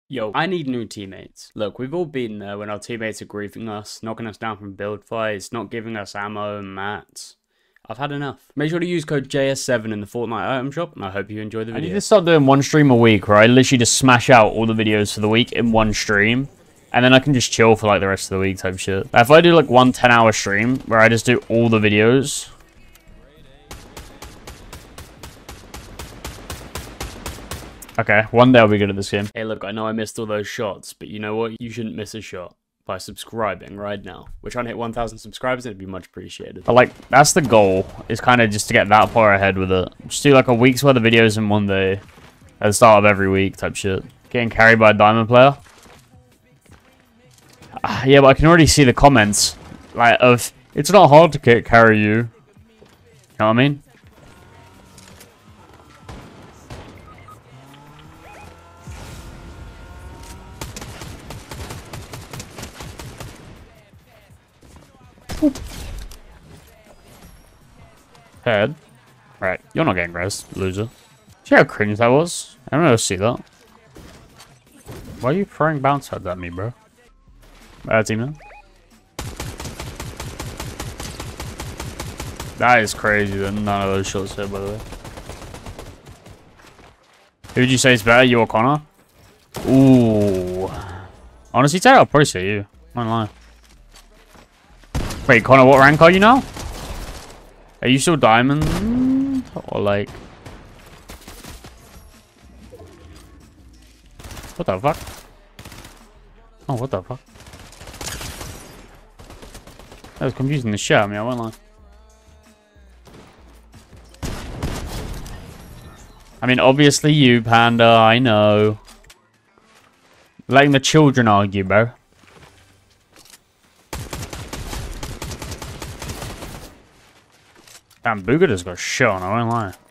Yo, I need new teammates. Look, we've all been there when our teammates are griefing us, knocking us down from build fights, not giving us ammo and mats. I've had enough. Make sure to use code JS7 in the Fortnite item shop, and I hope you enjoy the video. I need to start doing one stream a week, where I literally just smash out all the videos for the week in one stream. And then I can just chill for like the rest of the week type shit. If I do like one 10-hour stream, where I just do all the videos... Okay, one day I'll be good at this game. Hey look, I know I missed all those shots, but you know what? You shouldn't miss a shot by subscribing right now. We're trying to hit 1,000 subscribers, and it'd be much appreciated. But like, that's the goal, is kind of just to get that far ahead with it. Just do like a week's worth of videos in one day. At the start of every week type shit. Getting carried by a diamond player. Yeah, but I can already see the comments. Like, of, it's not hard to carry you. You know what I mean? Head. Right, you're not getting res, loser. See how cringe that was? I don't know, see that. Why are you throwing bounce heads at me, bro? Team now. That is crazy that none of those shots hit, by the way. Who would you say is better, you or Connor? Ooh. Honestly, Terry, I'll probably say you. I'm not lying. Wait, Connor, what rank are you now? Are you still diamond? Or like... What the fuck? Oh, what the fuck? That was confusing the shit out of me, I won't lie. I mean, obviously you, Panda, I know. Letting the children argue, bro. Damn, Bugada's got shit on, I won't lie.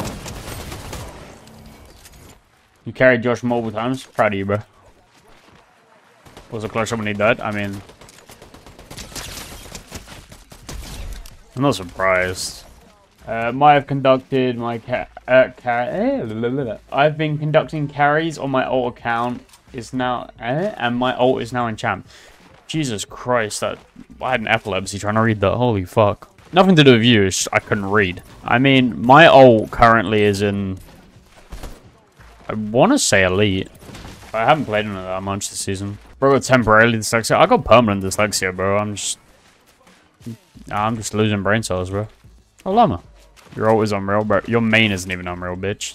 You carried Josh multiple times. Proud of you, bro. Was it close when he died? I mean... I'm not surprised. Might have conducted my I've been conducting carries on my alt account is now and my alt is now in champ. Jesus Christ, that I had an epilepsy trying to read that. Holy fuck. Nothing to do with you, it's just I couldn't read. I mean, my alt currently is in, I want to say elite. I haven't played in it that much this season. Bro, got temporarily dyslexia. I got permanent dyslexia, bro. I'm just losing brain cells, bro. Oh, Llama. You're always unreal, bro. Your main isn't even unreal, bitch.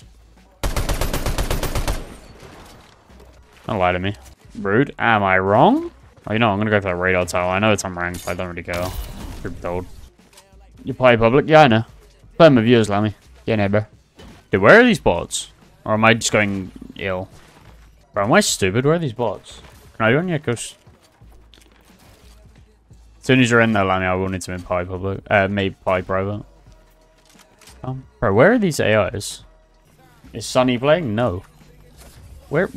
Don't lie to me. Rude. Am I wrong? Oh, you know, I'm gonna go for that radar tile. I know it's unranked, but I don't really care. Truth be told. You play public? Yeah, I know. Play my viewers, Lammy. Yeah, no, bro. Dude, where are these bots? Or am I just going ill? Bro, am I stupid? Where are these bots? Can I do any echoes? As soon as you're in there, Lammy, I will need to pie public. Maybe pie private. Bro, where are these AIs? Is Sunny playing? No. Where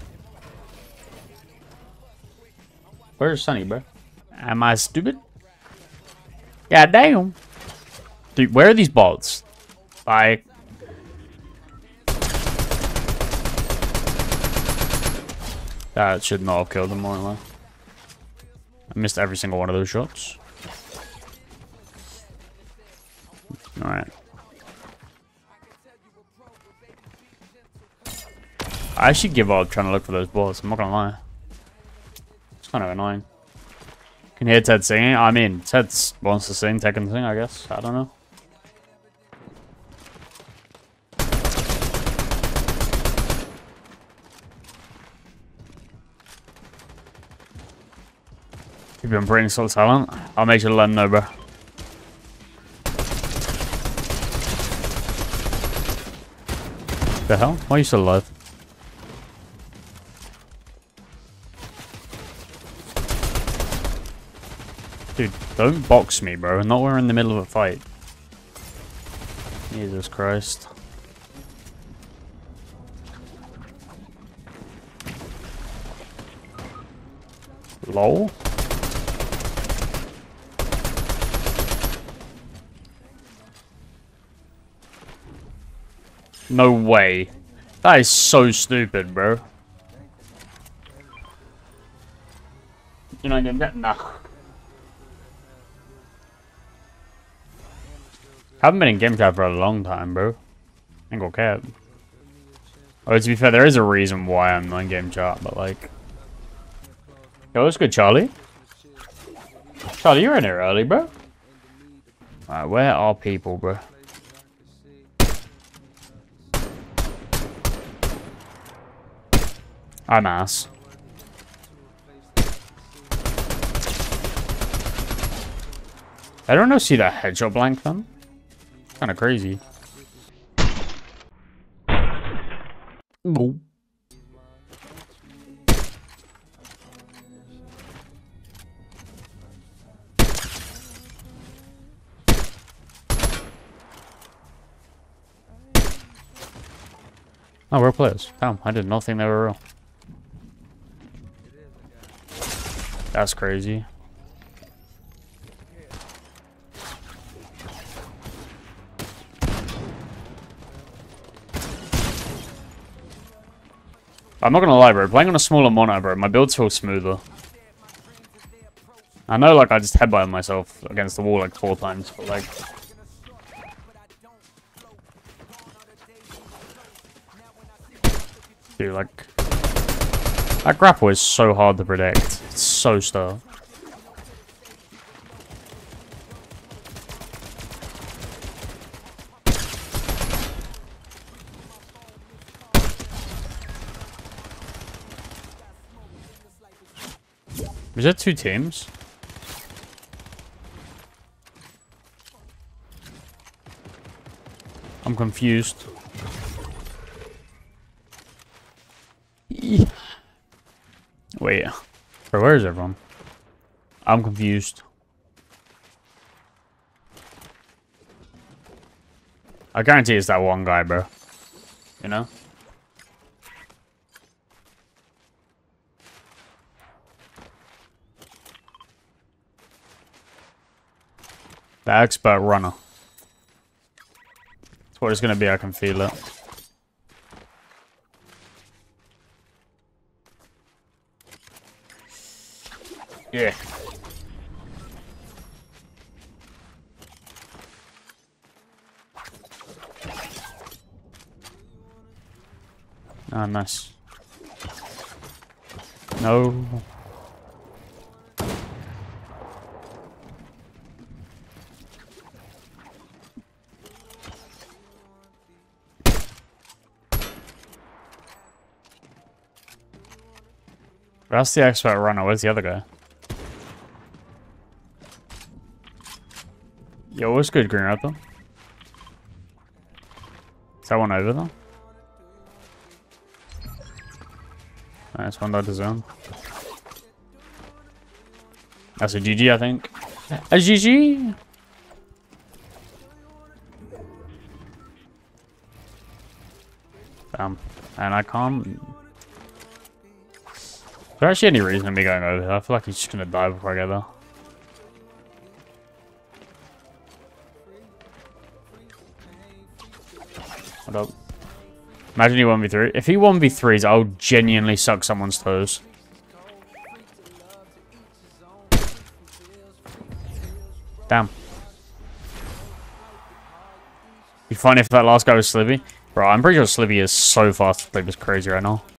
is Sunny, bro? Am I stupid? Yeah, damn. Dude, where are these bots? Like... That should not have killed him, more than that. I missed every single one of those shots. Alright. I should give up trying to look for those balls, I'm not gonna lie. It's kind of annoying. Can hear Ted singing? I mean, Ted wants to sing, Ted can sing, I guess. I don't know. You've been bringing solid talent. I'll make sure to let him know, bro. The hell? Why are you still alive? Dude, don't box me, bro. Not when we're in the middle of a fight. Jesus Christ. LOL? No way. That is so stupid, bro. You're not getting that? Nah. Haven't been in game chat for a long time, bro. Ain't gonna cap. Oh, to be fair, there is a reason why I'm not in game chat, but like... Yo, what's good, Charlie? Charlie, you're in here early, bro. Alright, where are people, bro? I'm ass. I don't know, see that headshot blank then? Kind of crazy. Ooh. Oh, we're players. Damn, I did not think they were real. That's crazy. I'm not gonna lie, bro. Playing on a smaller monitor, bro, my builds feel smoother. I know, like, I just headbutted myself against the wall, like, 4 times, but, like... Dude, like... That grapple is so hard to predict. It's so stuff. Is there 2 teams? I'm confused. Wait. Bro, where is everyone? I'm confused. I guarantee it's that one guy, bro. You know? The expert runner. That's what it's gonna be, I can feel it. Yeah. Ah, nice. No. That's the expert runner. Where's the other guy? Yo, what's good, Green Raptor? Is that one over there? Nice, one died to zone. That's a GG, I think. A GG! Damn. And I can't... Is there actually any reason me going over here? I feel like he's just gonna die before I get there. What up? Imagine he 1v3. If he 1v3s, I'll genuinely suck someone's toes. Damn. Be funny if that last guy was Slivy. Bro, I'm pretty sure Slivy is so fast to play this crazy right now.